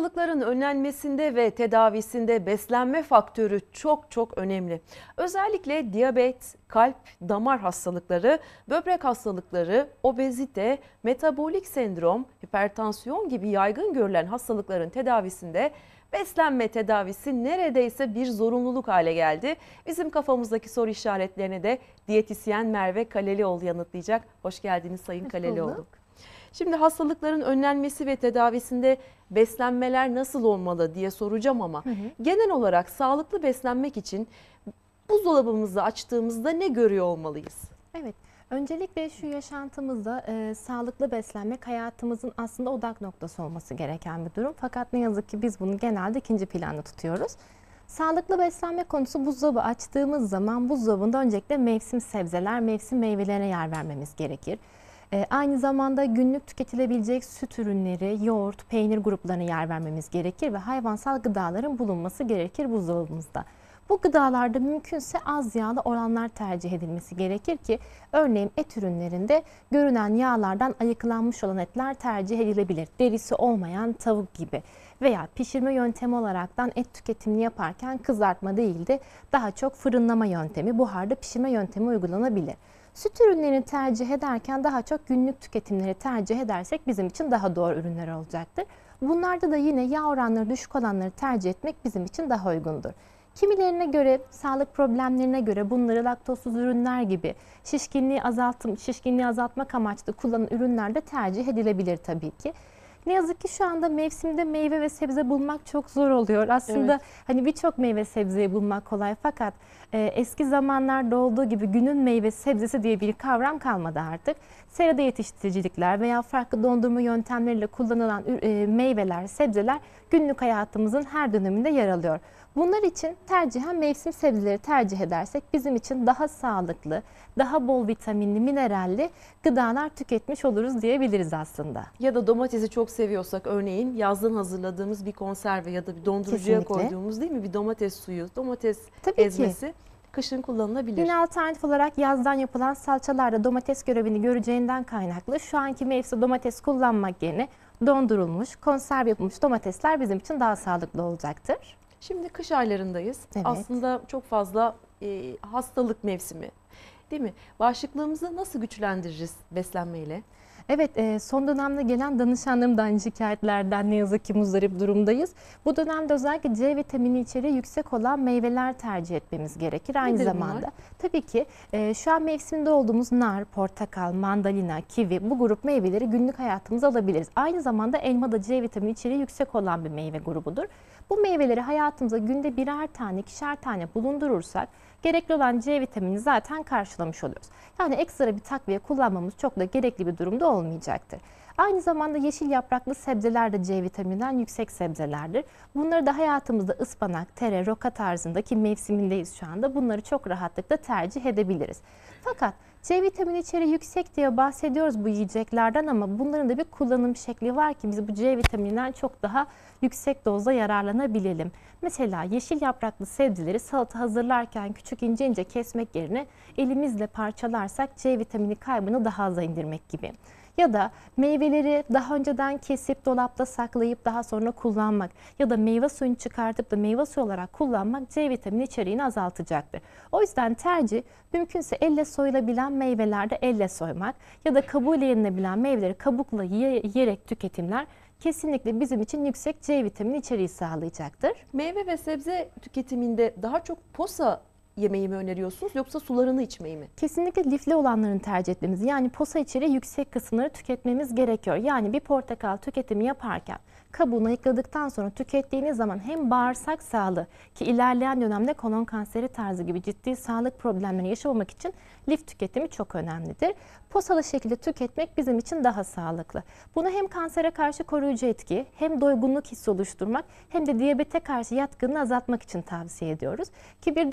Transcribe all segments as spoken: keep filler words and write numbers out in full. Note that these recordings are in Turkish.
Hastalıkların önlenmesinde ve tedavisinde beslenme faktörü çok çok önemli. Özellikle diyabet, kalp, damar hastalıkları, böbrek hastalıkları, obezite, metabolik sendrom, hipertansiyon gibi yaygın görülen hastalıkların tedavisinde beslenme tedavisi neredeyse bir zorunluluk hale geldi. Bizim kafamızdaki soru işaretlerini de diyetisyen Merve Kalelioğlu yanıtlayacak. Hoş geldiniz Sayın Kalelioğlu. Şimdi hastalıkların önlenmesi ve tedavisinde beslenmeler nasıl olmalı diye soracağım ama hı hı. genel olarak sağlıklı beslenmek için buzdolabımızı açtığımızda ne görüyor olmalıyız? Evet, öncelikle şu yaşantımızda e, sağlıklı beslenmek hayatımızın aslında odak noktası olması gereken bir durum. Fakat ne yazık ki biz bunu genelde ikinci planda tutuyoruz. Sağlıklı beslenme konusu buzdolabı açtığımız zaman buzdolabında öncelikle mevsim sebzeler, mevsim meyvelerine yer vermemiz gerekir. E, aynı zamanda günlük tüketilebilecek süt ürünleri, yoğurt, peynir gruplarına yer vermemiz gerekir ve hayvansal gıdaların bulunması gerekir buzdolabımızda. Bu gıdalarda mümkünse az yağlı oranlar tercih edilmesi gerekir ki örneğin et ürünlerinde görünen yağlardan ayıklanmış olan etler tercih edilebilir. Derisi olmayan tavuk gibi veya pişirme yöntemi olaraktan et tüketimini yaparken kızartma değil de daha çok fırınlama yöntemi, buharda pişirme yöntemi uygulanabilir. Süt ürünlerini tercih ederken daha çok günlük tüketimleri tercih edersek bizim için daha doğru ürünler olacaktır. Bunlarda da yine yağ oranları düşük olanları tercih etmek bizim için daha uygundur. Kimilerine göre, sağlık problemlerine göre bunları laktozsuz ürünler gibi şişkinliği azaltım, şişkinliği azaltmak amaçlı kullanılan ürünler de tercih edilebilir tabii ki. Ne yazık ki şu anda mevsimde meyve ve sebze bulmak çok zor oluyor. Aslında evet. hani birçok meyve sebzeyi bulmak kolay fakat e, eski zamanlarda olduğu gibi günün meyve sebzesi diye bir kavram kalmadı artık. Serada yetiştiricilikler veya farklı dondurma yöntemleriyle kullanılan e, meyveler, sebzeler günlük hayatımızın her döneminde yer alıyor. Bunlar için tercihen mevsim sebzeleri tercih edersek bizim için daha sağlıklı, daha bol vitaminli, mineralli gıdalar tüketmiş oluruz diyebiliriz aslında. Ya da domatesi çok seviyorsak örneğin yazdan hazırladığımız bir konserve ya da bir dondurucuya Kesinlikle. koyduğumuz değil mi bir domates suyu, domates Tabii ezmesi. Ki. Kışın kullanılabilir. Yine alternatif olarak yazdan yapılan salçalarda domates görevini göreceğinden kaynaklı şu anki mevsim domates kullanmak yerine dondurulmuş, konserve yapılmış domatesler bizim için daha sağlıklı olacaktır. Şimdi kış aylarındayız. Evet. Aslında çok fazla e, hastalık mevsimi değil mi? Bağışıklığımızı nasıl güçlendiririz beslenmeyle? Evet, son dönemde gelen danışanlarım da aynı şikayetlerden ne yazık ki muzdarip durumdayız. Bu dönemde özellikle C vitamini içeriği yüksek olan meyveler tercih etmemiz gerekir. Aynı Nedir zamanda bunlar? Tabii ki şu an mevsimde olduğumuz nar, portakal, mandalina, kivi bu grup meyveleri günlük hayatımıza alabiliriz. Aynı zamanda elma da C vitamini içeriği yüksek olan bir meyve grubudur. Bu meyveleri hayatımıza günde birer tane, ikişer tane bulundurursak gerekli olan C vitamini zaten karşılamış oluyoruz. Yani ekstra bir takviye kullanmamız çok da gerekli bir durumda olmayacaktır. Aynı zamanda yeşil yapraklı sebzeler de C vitamininden yüksek sebzelerdir. Bunları da hayatımızda ıspanak, tere, roka tarzındaki mevsimindeyiz şu anda. Bunları çok rahatlıkla tercih edebiliriz. Fakat C vitamini içeriği yüksek diye bahsediyoruz bu yiyeceklerden ama bunların da bir kullanım şekli var ki biz bu C vitamininden çok daha yüksek dozda yararlanabilelim. Mesela yeşil yapraklı sebzeleri salata hazırlarken küçük ince ince kesmek yerine elimizle parçalarsak C vitamini kaybını daha aza indirmek gibi. Ya da meyveleri daha önceden kesip dolapta saklayıp daha sonra kullanmak ya da meyve suyunu çıkartıp da meyve suyu olarak kullanmak C vitamini içeriğini azaltacaktır. O yüzden tercih mümkünse elle soyulabilen meyvelerde elle soymak ya da kabuğuyla yenilebilen meyveleri kabukla yiyerek tüketimler kesinlikle bizim için yüksek C vitamini içeriği sağlayacaktır. Meyve ve sebze tüketiminde daha çok posa yemeği mi öneriyorsunuz yoksa sularını içmeyi mi? Kesinlikle lifli olanlarını tercih etmemiz yani posa içeriği yüksek kısımları tüketmemiz gerekiyor. Yani bir portakal tüketimi yaparken kabuğunu ayıkladıktan sonra tükettiğiniz zaman hem bağırsak sağlığı ki ilerleyen dönemde kolon kanseri tarzı gibi ciddi sağlık problemleri yaşamamak için lif tüketimi çok önemlidir. Posalı şekilde tüketmek bizim için daha sağlıklı. Bunu hem kansere karşı koruyucu etki, hem doygunluk hissi oluşturmak hem de diyabete karşı yatkınlığı azaltmak için tavsiye ediyoruz. Ki bir de aynı zamanda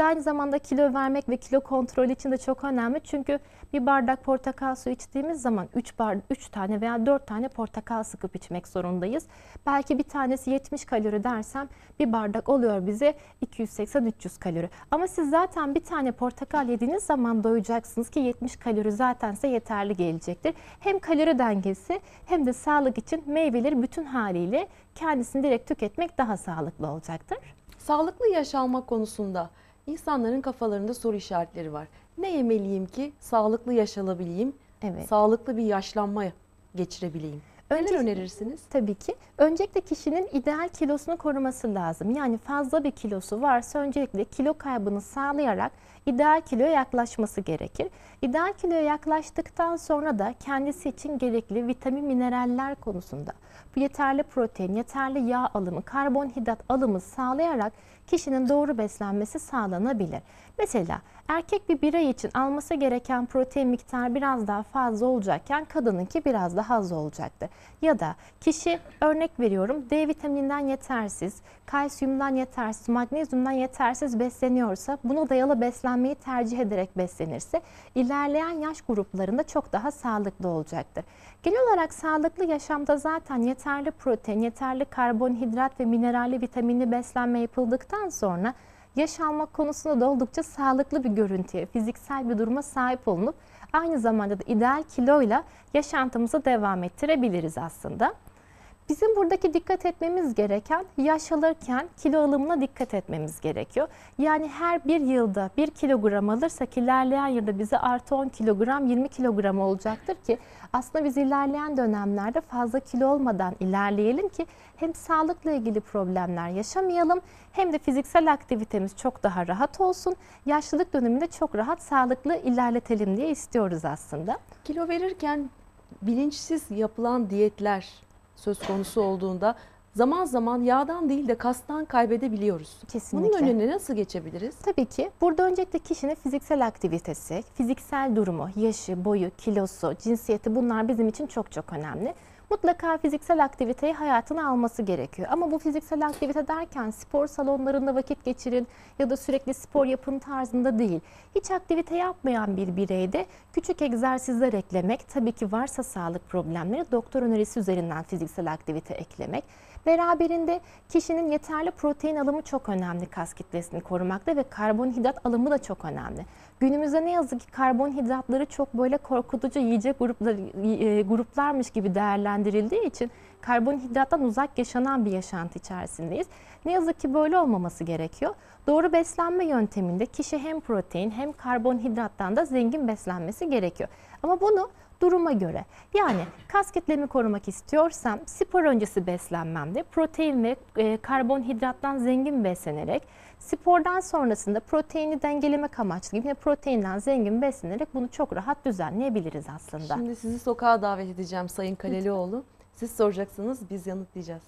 zamanda kilo vermek ve kilo kontrolü için de çok önemli. Çünkü bir bardak portakal suyu içtiğimiz zaman üç bar, üç tane veya dört tane portakal sıkıp içmek zorundayız. Belki bir tanesi yetmiş kalori dersem bir bardak oluyor bize iki yüz seksen üç yüz kalori. Ama siz zaten bir tane portakal yediğiniz zaman doyacaksınız ki yetmiş kalori zaten size yeterli gelecektir. Hem kalori dengesi hem de sağlık için meyveleri bütün haliyle kendisini direkt tüketmek daha sağlıklı olacaktır. Sağlıklı yaş almak konusunda insanların kafalarında soru işaretleri var. Ne yemeliyim ki sağlıklı yaş alabileyim, Evet. sağlıklı bir yaşlanma geçirebileyim? Neler Önce- önerirsiniz? Tabii ki. Öncelikle kişinin ideal kilosunu koruması lazım. Yani fazla bir kilosu varsa öncelikle kilo kaybını sağlayarak ideal kiloya yaklaşması gerekir. İdeal kiloya yaklaştıktan sonra da kendisi için gerekli vitamin, mineraller konusunda bu yeterli protein, yeterli yağ alımı, karbonhidrat alımı sağlayarak kişinin doğru beslenmesi sağlanabilir. Mesela erkek bir birey için alması gereken protein miktarı biraz daha fazla olacakken kadınınki biraz daha az olacaktır. Ya da kişi, örnek veriyorum, D vitamininden yetersiz, kalsiyumdan yetersiz, magnezyumdan yetersiz besleniyorsa, buna dayalı beslenmeyi tercih ederek beslenirse ilerleyen yaş gruplarında çok daha sağlıklı olacaktır. Genel olarak sağlıklı yaşamda zaten yeterli protein, yeterli karbonhidrat ve mineralli vitaminli beslenme yapıldıktan sonra yaş almak konusunda da oldukça sağlıklı bir görüntüye, fiziksel bir duruma sahip olunup aynı zamanda da ideal kiloyla yaşantımızı devam ettirebiliriz aslında. Bizim buradaki dikkat etmemiz gereken, yaş alırken kilo alımına dikkat etmemiz gerekiyor. Yani her bir yılda bir kilogram alırsak ilerleyen yılda bize artı on kilogram, yirmi kilogram olacaktır ki aslında biz ilerleyen dönemlerde fazla kilo olmadan ilerleyelim ki hem sağlıkla ilgili problemler yaşamayalım hem de fiziksel aktivitemiz çok daha rahat olsun. Yaşlılık döneminde çok rahat, sağlıklı ilerletelim diye istiyoruz aslında. Kilo verirken bilinçsiz yapılan diyetler söz konusu olduğunda zaman zaman yağdan değil de kastan kaybedebiliyoruz. Kesinlikle. Bunun önüne nasıl geçebiliriz? Tabii ki. Burada öncelikle kişinin fiziksel aktivitesi, fiziksel durumu, yaşı, boyu, kilosu, cinsiyeti, bunlar bizim için çok çok önemli. Mutlaka fiziksel aktiviteyi hayatına alması gerekiyor. Ama bu fiziksel aktivite derken spor salonlarında vakit geçirin ya da sürekli spor yapın tarzında değil. Hiç aktivite yapmayan bir bireyde küçük egzersizler eklemek, tabii ki varsa sağlık problemleri doktor önerisi üzerinden fiziksel aktivite eklemek. Beraberinde kişinin yeterli protein alımı çok önemli kas kitlesini korumakta ve karbonhidrat alımı da çok önemli. Günümüzde ne yazık ki karbonhidratları çok böyle korkutucu yiyecek gruplar, e, gruplarmış gibi değerlendirildiği için karbonhidrattan uzak yaşanan bir yaşantı içerisindeyiz. Ne yazık ki böyle olmaması gerekiyor. Doğru beslenme yönteminde kişi hem protein hem karbonhidrattan da zengin beslenmesi gerekiyor. Ama bunu duruma göre, yani kas kitlemi korumak istiyorsam spor öncesi beslenmemde protein ve e, karbonhidrattan zengin beslenerek, spordan sonrasında proteini dengelemek amaçlı yine proteinden zengin beslenerek bunu çok rahat düzenleyebiliriz aslında. Şimdi sizi sokağa davet edeceğim Sayın Kalelioğlu. Siz soracaksınız, biz yanıtlayacağız.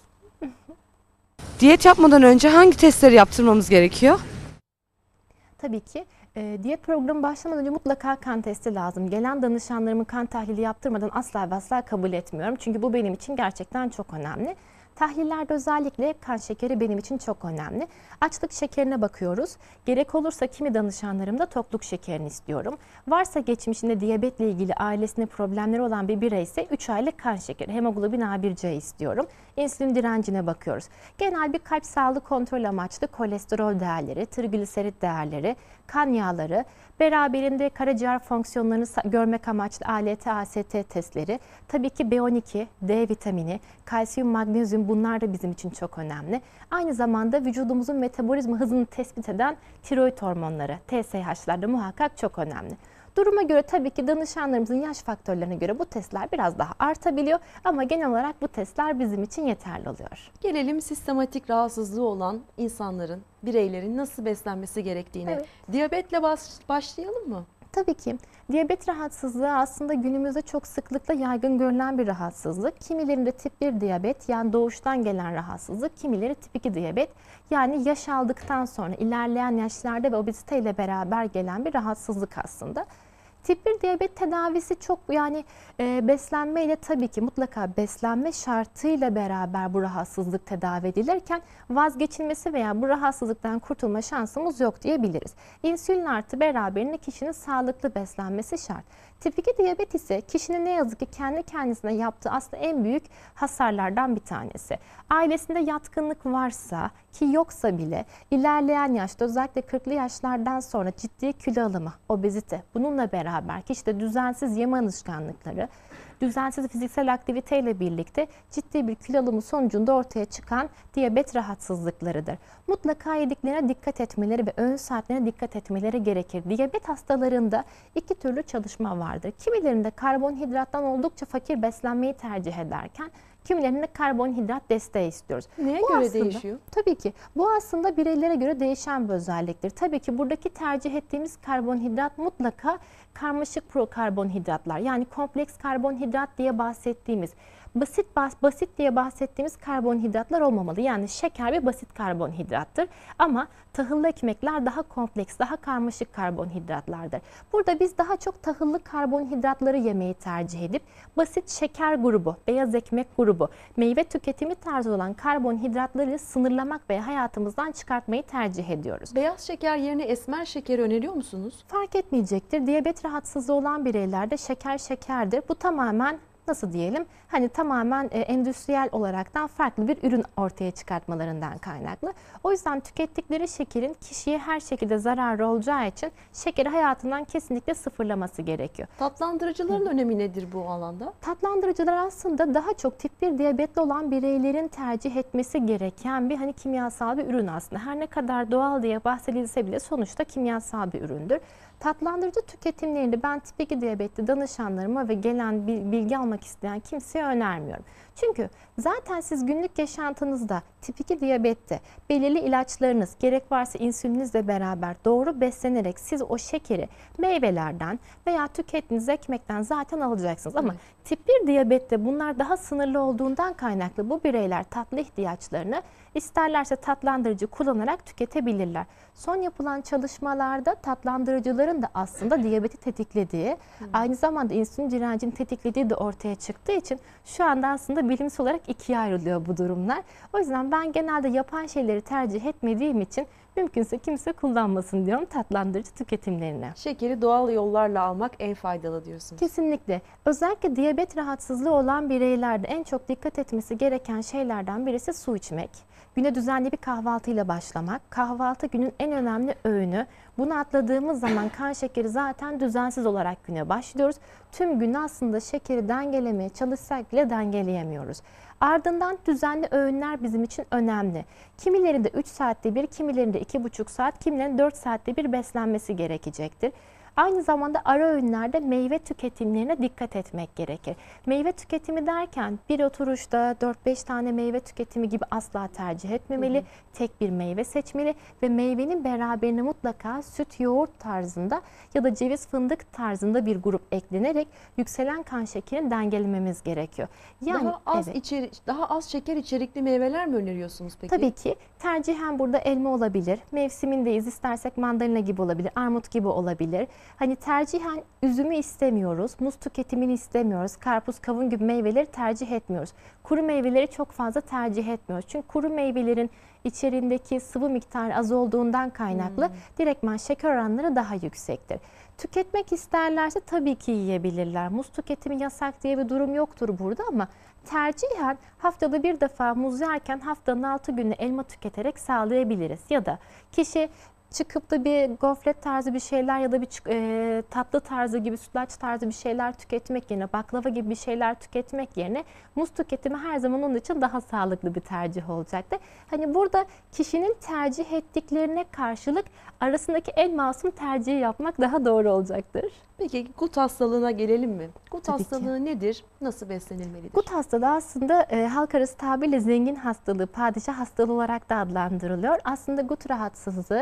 Diyet yapmadan önce hangi testleri yaptırmamız gerekiyor? Tabii ki e, diyet programı başlamadan önce mutlaka kan testi lazım. Gelen danışanlarımın kan tahlili yaptırmadan asla ve asla kabul etmiyorum. Çünkü bu benim için gerçekten çok önemli. Tahlillerde özellikle kan şekeri benim için çok önemli. Açlık şekerine bakıyoruz. Gerek olursa kimi danışanlarımda tokluk şekerini istiyorum. Varsa geçmişinde diyabetle ilgili ailesinde problemleri olan bir bireyse üç aylık kan şekeri, hemoglobin A bir C istiyorum. İnsülin direncine bakıyoruz. Genel bir kalp sağlığı kontrol amaçlı kolesterol değerleri, trigliserit değerleri, kan yağları, beraberinde karaciğer fonksiyonlarını görmek amaçlı A L T, A S T testleri, tabii ki B on iki, D vitamini, kalsiyum, magnezyum, bunlar da bizim için çok önemli. Aynı zamanda vücudumuzun metabolizma hızını tespit eden tiroid hormonları, T S H'lar da muhakkak çok önemli. Duruma göre tabii ki danışanlarımızın yaş faktörlerine göre bu testler biraz daha artabiliyor ama genel olarak bu testler bizim için yeterli oluyor. Gelelim sistematik rahatsızlığı olan insanların, bireylerin nasıl beslenmesi gerektiğine. Evet. Diyabetle baş, başlayalım mı? Tabii ki diyabet rahatsızlığı aslında günümüzde çok sıklıkla yaygın görülen bir rahatsızlık. Kimilerinde tip bir diyabet, yani doğuştan gelen rahatsızlık, kimileri tip iki diyabet, yani yaş aldıktan sonra ilerleyen yaşlarda ve obezite ile beraber gelen bir rahatsızlık aslında. Tip bir diyabet tedavisi çok yani e, beslenmeyle tabii ki mutlaka beslenme şartıyla beraber bu rahatsızlık tedavi edilirken vazgeçilmesi veya bu rahatsızlıktan kurtulma şansımız yok diyebiliriz. İnsülin artı beraberinde kişinin sağlıklı beslenmesi şart. Tip iki diyabet ise kişinin ne yazık ki kendi kendisine yaptığı aslında en büyük hasarlardan bir tanesi. Ailesinde yatkınlık varsa ki yoksa bile ilerleyen yaşta özellikle kırklı yaşlardan sonra ciddi kilo alımı, obezite, bununla beraber kişide düzensiz yeme alışkanlıkları, düzensiz fiziksel aktiviteyle birlikte ciddi bir kilo alımı sonucunda ortaya çıkan diyabet rahatsızlıklarıdır. Mutlaka yediklerine dikkat etmeleri ve öğün saatlerine dikkat etmeleri gerekir. Diyabet hastalarında iki türlü çalışma vardır. Kimilerinde karbonhidrattan oldukça fakir beslenmeyi tercih ederken kimilerinde karbonhidrat desteği istiyoruz. Neye Bu göre aslında, değişiyor? Tabii ki. Bu aslında bireylere göre değişen bir özelliktir. Tabii ki buradaki tercih ettiğimiz karbonhidrat mutlaka karmaşık prokarbonhidratlar, yani kompleks karbonhidrat diye bahsettiğimiz, basit basit diye bahsettiğimiz karbonhidratlar olmamalı. Yani şeker bir basit karbonhidrattır ama tahıllı ekmekler daha kompleks, daha karmaşık karbonhidratlardır. Burada biz daha çok tahıllı karbonhidratları yemeyi tercih edip basit şeker grubu, beyaz ekmek grubu, meyve tüketimi tarzı olan karbonhidratları sınırlamak ve hayatımızdan çıkartmayı tercih ediyoruz. Beyaz şeker yerine esmer şekeri öneriyor musunuz? Fark etmeyecektir. Diyabet rahatsızlığı olan bireylerde şeker şekerdir. Bu tamamen nasıl diyelim, hani tamamen e, endüstriyel olaraktan farklı bir ürün ortaya çıkartmalarından kaynaklı. O yüzden tükettikleri şekerin kişiye her şekilde zararı olacağı için şekeri hayatından kesinlikle sıfırlaması gerekiyor. Tatlandırıcıların önemi nedir bu alanda? Tatlandırıcılar aslında daha çok tip bir diyabetli olan bireylerin tercih etmesi gereken bir hani kimyasal bir ürün aslında. Her ne kadar doğal diye bahsedilse bile sonuçta kimyasal bir üründür. Tatlandırıcı tüketimlerini ben tip iki diyabetli danışanlarıma ve gelen bilgi almak isteyen kimseye önermiyorum. Çünkü zaten siz günlük yaşantınızda tip iki diyabette belirli ilaçlarınız, gerek varsa insülininizle beraber doğru beslenerek siz o şekeri meyvelerden veya tükettiğiniz ekmekten zaten alacaksınız. Ama evet, tip bir diyabette bunlar daha sınırlı olduğundan kaynaklı bu bireyler tatlı ihtiyaçlarını isterlerse tatlandırıcı kullanarak tüketebilirler. Son yapılan çalışmalarda tatlandırıcıların da aslında diyabeti tetiklediği, hmm. aynı zamanda insülin direncini tetiklediği de ortaya çıktığı için şu anda aslında bilimsel olarak ikiye ayrılıyor bu durumlar. O yüzden ben genelde yapan şeyleri tercih etmediğim için mümkünse kimse kullanmasın diyorum tatlandırıcı tüketimlerini. Şekeri doğal yollarla almak en faydalı diyorsunuz. Kesinlikle. Özellikle diyabet rahatsızlığı olan bireylerde en çok dikkat etmesi gereken şeylerden birisi su içmek. Güne düzenli bir kahvaltıyla başlamak. Kahvaltı günün en önemli öğünü. Bunu atladığımız zaman kan şekeri zaten düzensiz olarak güne başlıyoruz. Tüm gün aslında şekeri dengelemeye çalışsak bile dengeleyemiyoruz. Ardından düzenli öğünler bizim için önemli. Kimilerinde üç saatte bir, kimilerinde iki buçuk saat, kimilerinde dört saatte bir beslenmesi gerekecektir. Aynı zamanda ara öğünlerde meyve tüketimlerine dikkat etmek gerekir. Meyve tüketimi derken bir oturuşta dört beş tane meyve tüketimi gibi asla tercih etmemeli. Hı hı. Tek bir meyve seçmeli ve meyvenin beraberine mutlaka süt, yoğurt tarzında ya da ceviz, fındık tarzında bir grup eklenerek yükselen kan şekerini dengelememiz gerekiyor. Yani daha az evet. içeri, daha az şeker içerikli meyveler mi öneriyorsunuz peki? Tabii ki. Tercihen burada elma olabilir. Mevsimindeyiz, istersek mandalina gibi olabilir, armut gibi olabilir. Hani tercihen üzümü istemiyoruz, muz tüketimini istemiyoruz, karpuz, kavun gibi meyveleri tercih etmiyoruz. Kuru meyveleri çok fazla tercih etmiyoruz. Çünkü kuru meyvelerin içeriğindeki sıvı miktarı az olduğundan kaynaklı hmm. direktman şeker oranları daha yüksektir. Tüketmek isterlerse tabii ki yiyebilirler. Muz tüketimi yasak diye bir durum yoktur burada ama tercihen haftada bir defa muz yerken haftanın altı günü elma tüketerek sağlayabiliriz. Ya da kişi çıkıp da bir gofret tarzı bir şeyler ya da bir e, tatlı tarzı gibi, sütlaç tarzı bir şeyler tüketmek yerine, baklava gibi bir şeyler tüketmek yerine muz tüketimi her zaman onun için daha sağlıklı bir tercih olacaktır. Hani burada kişinin tercih ettiklerine karşılık arasındaki en masum tercihi yapmak daha doğru olacaktır. Peki gut hastalığına gelelim mi? Gut Tabii hastalığı ki. nedir? Nasıl beslenilmelidir? Gut hastalığı aslında e, halk arası tabirle zengin hastalığı, padişah hastalığı olarak da adlandırılıyor. Aslında gut rahatsızlığı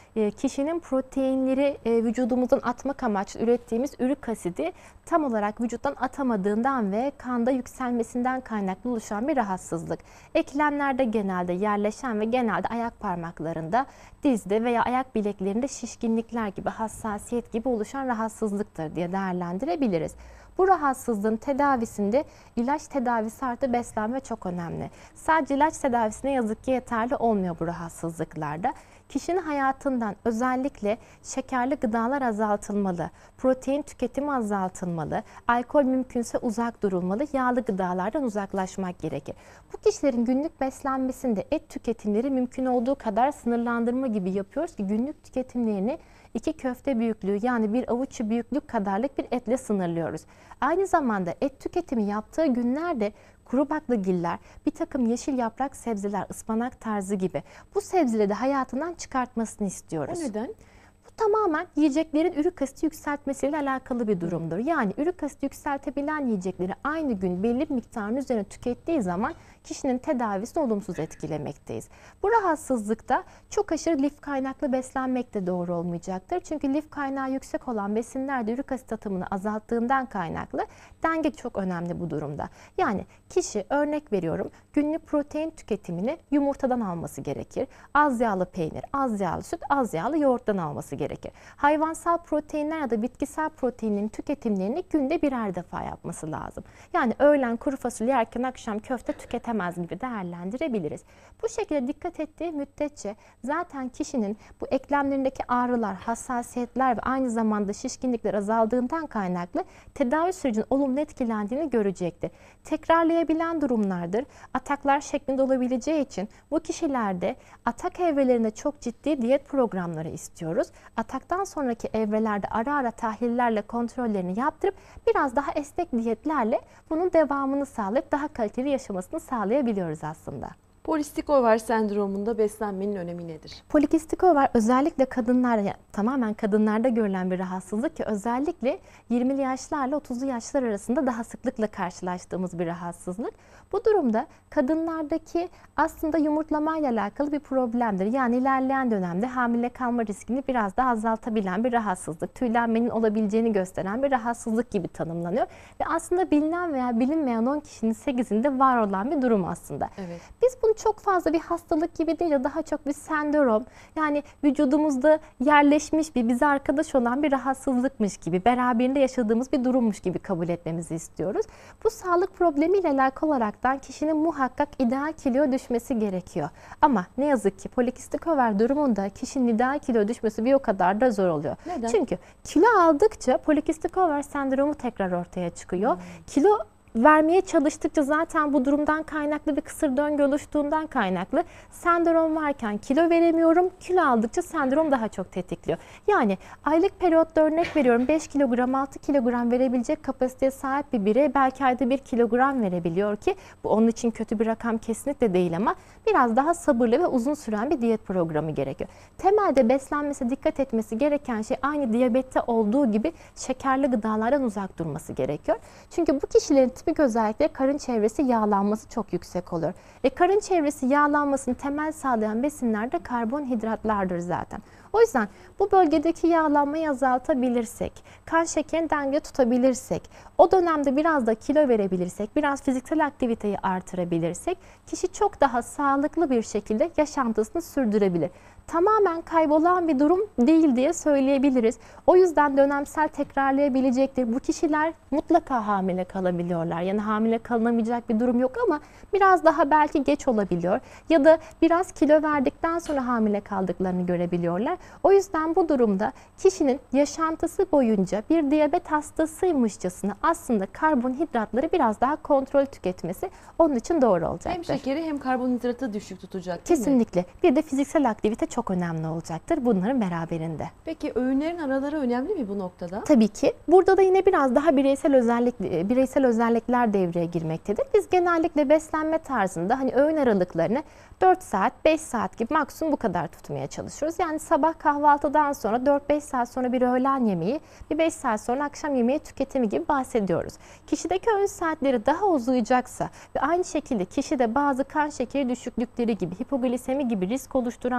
e, kişinin proteinleri e, vücudumuzun atmak amaçlı ürettiğimiz ürik asidi tam olarak vücuttan atamadığından ve kanda yükselmesinden kaynaklı oluşan bir rahatsızlık. Eklemlerde genelde yerleşen ve genelde ayak parmaklarında, dizde veya ayak bileklerinde şişkinlikler gibi, hassasiyet gibi oluşan rahatsızlıktır diye değerlendirebiliriz. Bu rahatsızlığın tedavisinde ilaç tedavisi artı beslenme çok önemli. Sadece ilaç tedavisi ne yazık ki yeterli olmuyor bu rahatsızlıklarda. Kişinin hayatından özellikle şekerli gıdalar azaltılmalı, protein tüketimi azaltılmalı, alkol mümkünse uzak durulmalı, yağlı gıdalardan uzaklaşmak gerekir. Bu kişilerin günlük beslenmesinde et tüketimleri mümkün olduğu kadar sınırlandırma gibi yapıyoruz ki günlük tüketimlerini iki köfte büyüklüğü yani bir avuç büyüklük kadarlık bir etle sınırlıyoruz. Aynı zamanda et tüketimi yaptığı günlerde kuru baklagiller, bir takım yeşil yaprak sebzeler, ıspanak tarzı gibi bu sebzeleri de hayatından çıkartmasını istiyoruz. O neden? Bu tamamen yiyeceklerin ürik asidi yükseltmesiyle alakalı bir durumdur. Yani ürik asidi yükseltebilen yiyecekleri aynı gün belli bir miktarın üzerine tükettiği zaman kişinin tedavisini olumsuz etkilemekteyiz. Bu rahatsızlıkta çok aşırı lif kaynaklı beslenmek de doğru olmayacaktır. Çünkü lif kaynağı yüksek olan besinler de ürik asit atımını azalttığından kaynaklı denge çok önemli bu durumda. Yani kişi, örnek veriyorum, günlük protein tüketimini yumurtadan alması gerekir. Az yağlı peynir, az yağlı süt, az yağlı yoğurttan alması gerekir. Hayvansal proteinler ya da bitkisel proteinlerin tüketimlerini günde birer defa yapması lazım. Yani öğlen kuru fasulye yerken akşam köfte tüketemez gibi değerlendirebiliriz. Bu şekilde dikkat ettiği müddetçe zaten kişinin bu eklemlerindeki ağrılar, hassasiyetler ve aynı zamanda şişkinlikler azaldığından kaynaklı tedavi sürecinin olumlu etkilendiğini görecektir. Tekrarlayabilen durumlardır. Ataklar şeklinde olabileceği için bu kişilerde atak evrelerinde çok ciddi diyet programları istiyoruz. Ataktan sonraki evrelerde ara ara tahlillerle kontrollerini yaptırıp biraz daha esnek diyetlerle bunun devamını sağlayıp daha kaliteli yaşamasını sağlayabiliyoruz aslında. Polistik over sendromunda beslenmenin önemi nedir? Polikistik over özellikle kadınlar, yani tamamen kadınlarda görülen bir rahatsızlık ki özellikle yirmili yaşlarla otuzlu yaşlar arasında daha sıklıkla karşılaştığımız bir rahatsızlık. Bu durumda kadınlardaki aslında yumurtlamayla alakalı bir problemdir. Yani ilerleyen dönemde hamile kalma riskini biraz daha azaltabilen bir rahatsızlık. Tüylenmenin olabileceğini gösteren bir rahatsızlık gibi tanımlanıyor. Ve aslında bilinen veya bilinmeyen on kişinin sekizinde var olan bir durum aslında. Evet. Biz bunu çok fazla bir hastalık gibi değil de daha çok bir sendrom, yani vücudumuzda yerleşmiş bir, bize arkadaş olan bir rahatsızlıkmış gibi, beraberinde yaşadığımız bir durummuş gibi kabul etmemizi istiyoruz. Bu sağlık problemiyle alakalı olaraktan kişinin muhakkak ideal kilo düşmesi gerekiyor. Ama ne yazık ki polikistik over durumunda kişinin ideal kilo düşmesi bir o kadar da zor oluyor. Neden? Çünkü kilo aldıkça polikistik over sendromu tekrar ortaya çıkıyor. Hmm. Kilo vermeye çalıştıkça zaten bu durumdan kaynaklı bir kısır döngü oluştuğundan kaynaklı sendrom varken kilo veremiyorum, kilo aldıkça sendrom daha çok tetikliyor. Yani aylık periyotta örnek veriyorum beş kilogram altı kilogram verebilecek kapasiteye sahip bir birey belki ayda bir kilogram verebiliyor ki bu onun için kötü bir rakam kesinlikle değil ama biraz daha sabırlı ve uzun süren bir diyet programı gerekiyor. Temelde beslenmesi dikkat etmesi gereken şey aynı diyabette olduğu gibi şekerli gıdalardan uzak durması gerekiyor. Çünkü bu kişilerin tipik özellikle karın çevresi yağlanması çok yüksek olur. E, karın çevresi yağlanmasını temel sağlayan besinler de karbonhidratlardır zaten. O yüzden bu bölgedeki yağlanmayı azaltabilirsek, kan şekerini denge tutabilirsek, o dönemde biraz da kilo verebilirsek, biraz fiziksel aktiviteyi artırabilirsek kişi çok daha sağlıklı bir şekilde yaşantısını sürdürebilir. Tamamen kaybolan bir durum değil diye söyleyebiliriz. O yüzden dönemsel tekrarlayabilecektir. Bu kişiler mutlaka hamile kalabiliyorlar. Yani hamile kalınamayacak bir durum yok ama biraz daha belki geç olabiliyor. Ya da biraz kilo verdikten sonra hamile kaldıklarını görebiliyorlar. O yüzden bu durumda kişinin yaşantısı boyunca bir diyabet hastasıymışçasına aslında karbonhidratları biraz daha kontrol tüketmesi onun için doğru olacaktır. Hem şekeri hem karbonhidratı düşük tutacak değil mi? Kesinlikle. Bir de fiziksel aktivite çok önemli olacaktır bunların beraberinde. Peki öğünlerin araları önemli mi bu noktada? Tabii ki. Burada da yine biraz daha bireysel özellik bireysel özellikler devreye girmektedir. Biz genellikle beslenme tarzında hani öğün aralıklarını dört saat, beş saat gibi maksimum bu kadar tutmaya çalışıyoruz. Yani sabah kahvaltıdan sonra dört beş saat sonra bir öğlen yemeği, bir beş saat sonra akşam yemeği tüketimi gibi bahsediyoruz. Kişideki öğün saatleri daha uzayacaksa ve aynı şekilde kişide bazı kan şekeri düşüklükleri gibi, hipoglisemi gibi risk oluşturan durumlar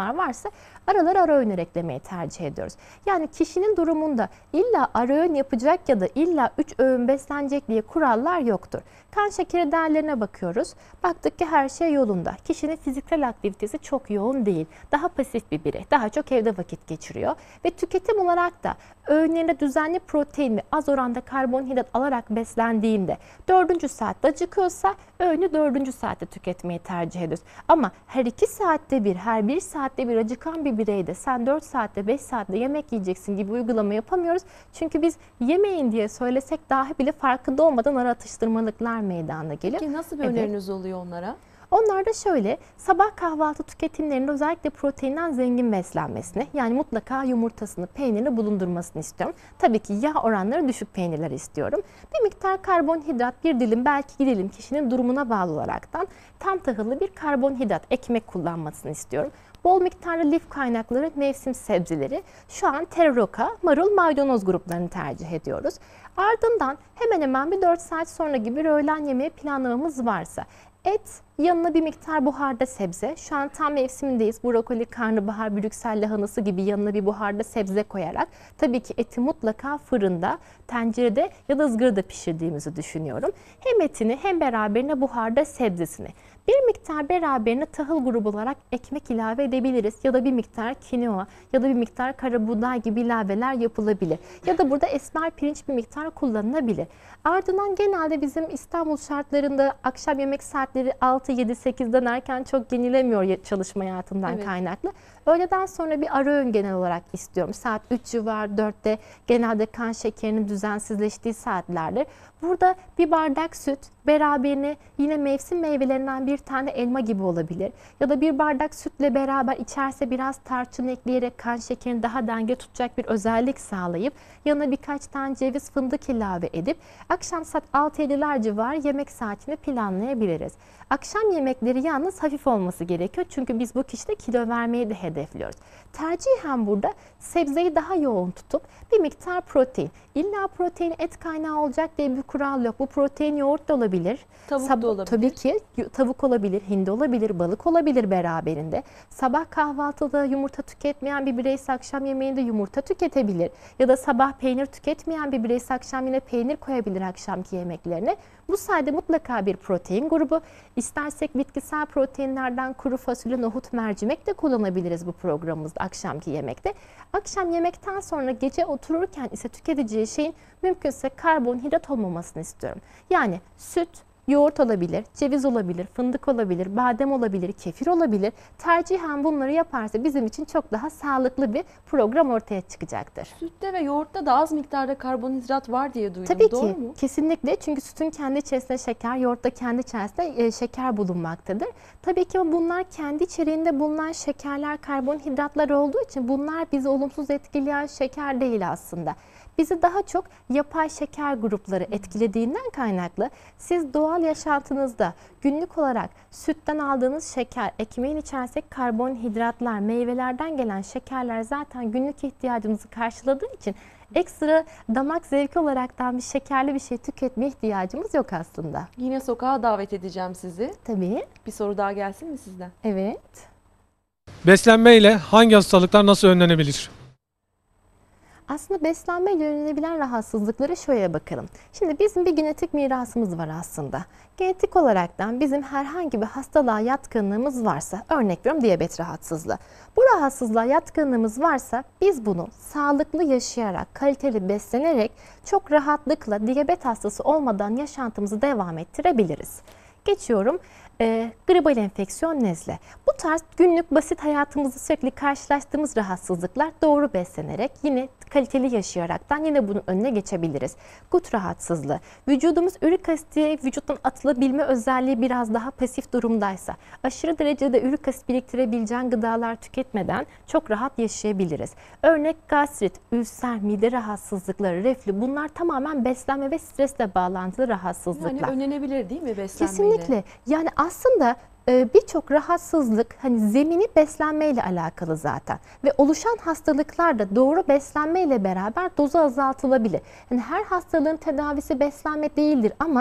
durumlar varsa aralara ara öğünler eklemeyi tercih ediyoruz. Yani kişinin durumunda illa ara öğün yapacak ya da illa üç öğün beslenecek diye kurallar yoktur. Kan şekeri değerlerine bakıyoruz. Baktık ki her şey yolunda. Kişinin fiziksel aktivitesi çok yoğun değil. Daha pasif bir birey. Daha çok evde vakit geçiriyor. Ve tüketim olarak da öğünlerinde düzenli protein ve az oranda karbonhidrat alarak beslendiğinde dördüncü saatte acıkıyorsa öğünü dördüncü saatte tüketmeyi tercih ediyoruz. Ama her iki saatte bir, her bir saatte bir acıkan bir bireyde sen dört saatte, beş saatte yemek yiyeceksin gibi uygulama yapamıyoruz. Çünkü biz yemeyin diye söylesek dahi bile farkında olmadan ara atıştırmalıklar meydana geliyor. Peki nasıl bir Evet. öneriniz oluyor onlara? Onlar da şöyle, sabah kahvaltı tüketimlerinde özellikle proteinden zengin beslenmesini, yani mutlaka yumurtasını, peynirini bulundurmasını istiyorum. Tabii ki yağ oranları düşük peynirleri istiyorum. Bir miktar karbonhidrat, bir dilim, belki iki dilim kişinin durumuna bağlı olaraktan tam tahıllı bir karbonhidrat, ekmek kullanmasını istiyorum. Bol miktarda lif kaynakları, mevsim sebzeleri, şu an tereroka, marul, maydanoz gruplarını tercih ediyoruz. Ardından hemen hemen bir dört saat sonra gibi bir öğlen yemeği planlamamız varsa, et, yanına bir miktar buharda sebze. Şu an tam mevsimindeyiz. Brokoli, karnabahar, Brüksel lahanası gibi yanına bir buharda sebze koyarak tabii ki eti mutlaka fırında, tencerede ya da ızgarada pişirdiğimizi düşünüyorum. Hem etini hem beraberine buharda sebzesini. Bir miktar beraberine tahıl grubu olarak ekmek ilave edebiliriz. Ya da bir miktar kinoa ya da bir miktar karabuğday gibi ilaveler yapılabilir. Ya da burada esmer pirinç bir miktar kullanılabilir. Ardından genelde bizim İstanbul şartlarında akşam yemek saatleri altı yedi sekizden erken çok yenilemiyor çalışma hayatından Evet. kaynaklı. Öğleden sonra bir ara öğün genel olarak istiyorum. Saat üç civar dörtte genelde kan şekerinin düzensizleştiği saatlerdir. Burada bir bardak süt, beraberine yine mevsim meyvelerinden bir tane elma gibi olabilir. Ya da bir bardak sütle beraber içerse biraz tarçın ekleyerek kan şekerini daha denge tutacak bir özellik sağlayıp yanına birkaç tane ceviz, fındık ilave edip akşam saat altı yediler civarı yemek saatini planlayabiliriz. Akşam yemekleri yalnız hafif olması gerekiyor. Çünkü biz bu kişide kilo vermeyi de hedefliyoruz. Tercihen burada sebzeyi daha yoğun tutup bir miktar protein. İlla protein et kaynağı olacak diye bir kural yok. Bu protein yoğurt da olabilir. Tavuk Sab- da olabilir. Tabii ki tavuk olabilir, hindi olabilir, balık olabilir beraberinde. Sabah kahvaltıda yumurta tüketmeyen bir bireyse akşam yemeğinde yumurta tüketebilir. Ya da sabah peynir tüketmeyen bir bireyse akşam yine peynir koyabilir akşamki yemeklerine. Bu sayede mutlaka bir protein grubu. İstersek bitkisel proteinlerden kuru fasulye, nohut, mercimek de kullanabiliriz bu programımızda akşamki yemekte. Akşam yemekten sonra gece otururken ise tüketeceği şeyin mümkünse karbonhidrat olmamasını istiyorum. Yani süt, yoğurt olabilir, ceviz olabilir, fındık olabilir, badem olabilir, kefir olabilir. Tercihen bunları yaparsa bizim için çok daha sağlıklı bir program ortaya çıkacaktır. Sütte ve yoğurtta da az miktarda karbonhidrat var diye duydum. Tabii Doğru ki, mu? kesinlikle. Çünkü sütün kendi içerisinde şeker, yoğurtta kendi içerisinde e, şeker bulunmaktadır. Tabii ki bunlar kendi içeriğinde bulunan şekerler, karbonhidratlar olduğu için bunlar bizi olumsuz etkileyen şeker değil aslında. Bizi daha çok yapay şeker grupları etkilediğinden kaynaklı siz doğal yaşantınızda günlük olarak sütten aldığınız şeker, ekmeğin içerisindeki karbonhidratlar, meyvelerden gelen şekerler zaten günlük ihtiyacımızı karşıladığı için ekstra damak zevki olaraktan bir şekerli bir şey tüketme ihtiyacımız yok aslında. Yine sokağa davet edeceğim sizi. Tabii. Bir soru daha gelsin mi sizden? Evet. Beslenme ile hangi hastalıklar nasıl önlenebilir? Aslında beslenmeyle önlenebilen rahatsızlıklara şöyle bakalım. Şimdi bizim bir genetik mirasımız var aslında. Genetik olaraktan bizim herhangi bir hastalığa yatkınlığımız varsa, örnek veriyorum diyabet rahatsızlığı. Bu rahatsızlığa yatkınlığımız varsa biz bunu sağlıklı yaşayarak, kaliteli beslenerek çok rahatlıkla diyabet hastası olmadan yaşantımızı devam ettirebiliriz. Geçiyorum. E, gribal enfeksiyon, nezle. Bu tarz günlük basit hayatımızda sürekli karşılaştığımız rahatsızlıklar doğru beslenerek yine kaliteli yaşayaraktan yine bunun önüne geçebiliriz. Gut rahatsızlığı. Vücudumuz ürik asiti vücuttan atılabilme özelliği biraz daha pasif durumdaysa, aşırı derecede ürik asit biriktirebileceğin gıdalar tüketmeden çok rahat yaşayabiliriz. Örnek gastrit, ülser, mide rahatsızlıkları, reflü, bunlar tamamen beslenme ve stresle bağlantılı rahatsızlıklar. Yani önlenebilir değil mi beslenmeyle? Kesinlikle. Yani aslında birçok rahatsızlık hani zemini beslenmeyle alakalı zaten ve oluşan hastalıklar da doğru beslenmeyle beraber dozu azaltılabilir. Yani her hastalığın tedavisi beslenme değildir ama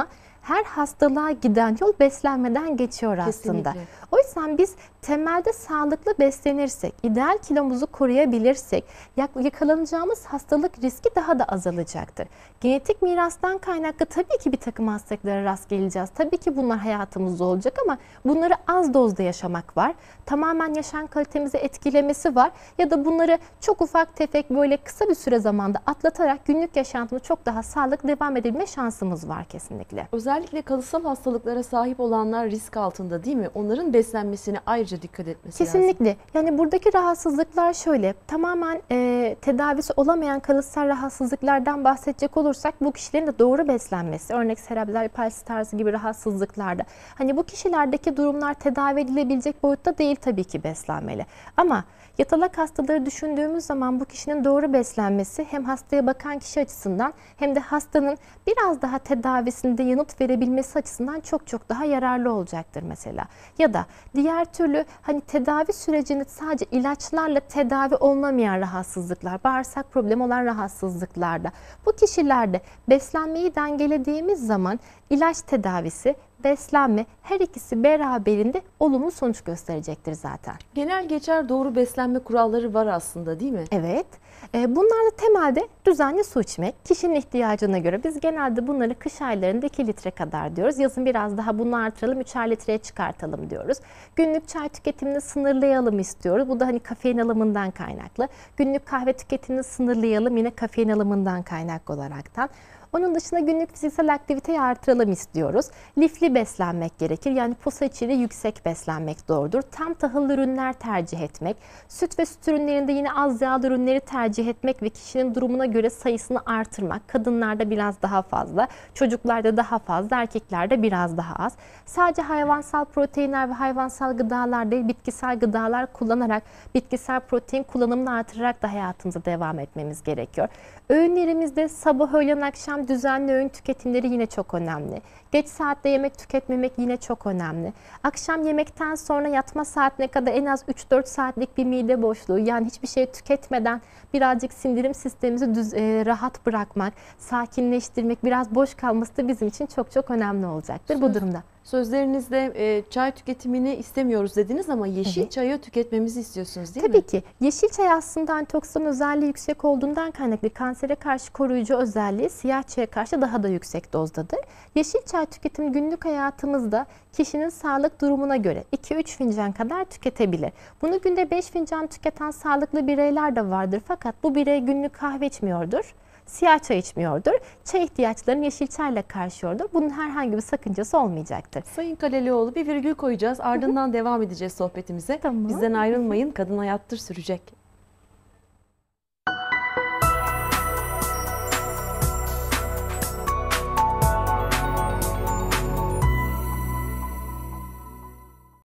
her hastalığa giden yol beslenmeden geçiyor aslında. Kesinlikle. O yüzden biz temelde sağlıklı beslenirsek, ideal kilomuzu koruyabilirsek yak- yakalanacağımız hastalık riski daha da azalacaktır. Genetik mirastan kaynaklı tabii ki bir takım hastalıklara rast geleceğiz. Tabii ki bunlar hayatımızda olacak ama bunları az dozda yaşamak var. Tamamen yaşam kalitemizi etkilemesi var. Ya da bunları çok ufak tefek böyle kısa bir süre zamanda atlatarak günlük yaşantımız çok daha sağlıklı devam edebilme şansımız var kesinlikle. Özellikle kalıtsal hastalıklara sahip olanlar risk altında değil mi? Onların beslenmesine ayrıca dikkat etmesi lazım. Kesinlikle. Yani buradaki rahatsızlıklar şöyle, tamamen e, tedavisi olamayan kalıtsal rahatsızlıklardan bahsedecek olursak bu kişilerin de doğru beslenmesi, örnek serebral palsi tarzı gibi rahatsızlıklarda. Hani bu kişilerdeki durumlar tedavi edilebilecek boyutta değil tabii ki beslenmeli. Ama yatalak hastaları düşündüğümüz zaman bu kişinin doğru beslenmesi hem hastaya bakan kişi açısından hem de hastanın biraz daha tedavisinde yanıt verebilmesi açısından çok çok daha yararlı olacaktır mesela. Ya da diğer türlü hani tedavi sürecini sadece ilaçlarla tedavi olunamayan rahatsızlıklar, bağırsak problemi olan rahatsızlıklarda bu kişilerde beslenmeyi dengelediğimiz zaman ilaç tedavisi, beslenme her ikisi beraberinde olumlu sonuç gösterecektir zaten. Genel geçer doğru beslenme kuralları var aslında değil mi? Evet. E, Bunlar da temelde düzenli su içmek, kişinin ihtiyacına göre. Biz genelde bunları kış aylarında iki litre kadar diyoruz. Yazın biraz daha bunu artıralım, üçer litreye çıkartalım diyoruz. Günlük çay tüketimini sınırlayalım istiyoruz. Bu da hani kafein alımından kaynaklı. Günlük kahve tüketimini sınırlayalım yine kafein alımından kaynaklı olaraktan. Onun dışında günlük fiziksel aktiviteyi artıralım istiyoruz. Lifli beslenmek gerekir. Yani posa içeriği yüksek beslenmek doğrudur. Tam tahıllı ürünler tercih etmek. Süt ve süt ürünlerinde yine az yağlı ürünleri tercih etmek ve kişinin durumuna göre sayısını artırmak. Kadınlarda biraz daha fazla, çocuklarda daha fazla, erkeklerde biraz daha az. Sadece hayvansal proteinler ve hayvansal gıdalar değil, bitkisel gıdalar kullanarak, bitkisel protein kullanımını artırarak da hayatımıza devam etmemiz gerekiyor. Öğünlerimizde sabah, öğlen, akşam düzenli öğün tüketimleri yine çok önemli. Geç saatte yemek tüketmemek yine çok önemli. Akşam yemekten sonra yatma saatine kadar en az üç dört saatlik bir mide boşluğu, yani hiçbir şey tüketmeden birazcık sindirim sistemimizi düz, e, rahat bırakmak, sakinleştirmek, biraz boş kalması da bizim için çok çok önemli olacaktır bu durumda. Sözlerinizde e, çay tüketimini istemiyoruz dediniz ama yeşil Evet. çayı tüketmemizi istiyorsunuz değil Tabii mi? ki. Yeşil çay aslında antioksidan özelliği yüksek olduğundan kaynaklı kansere karşı koruyucu özelliği siyah çaya karşı daha da yüksek dozdadır. Yeşil çay tüketimi günlük hayatımızda kişinin sağlık durumuna göre iki üç fincan kadar tüketebilir. Bunu günde beş fincan tüketen sağlıklı bireyler de vardır fakat bu birey günlük kahve içmiyordur. Siyah çay içmiyordur. Çay ihtiyaçlarını yeşil çayla karşılıyordur. Bunun herhangi bir sakıncası olmayacaktır. Sayın Kalelioğlu, bir virgül koyacağız. Ardından devam edeceğiz sohbetimize. Tamam. Bizden ayrılmayın. Kadın Hayattır sürecek.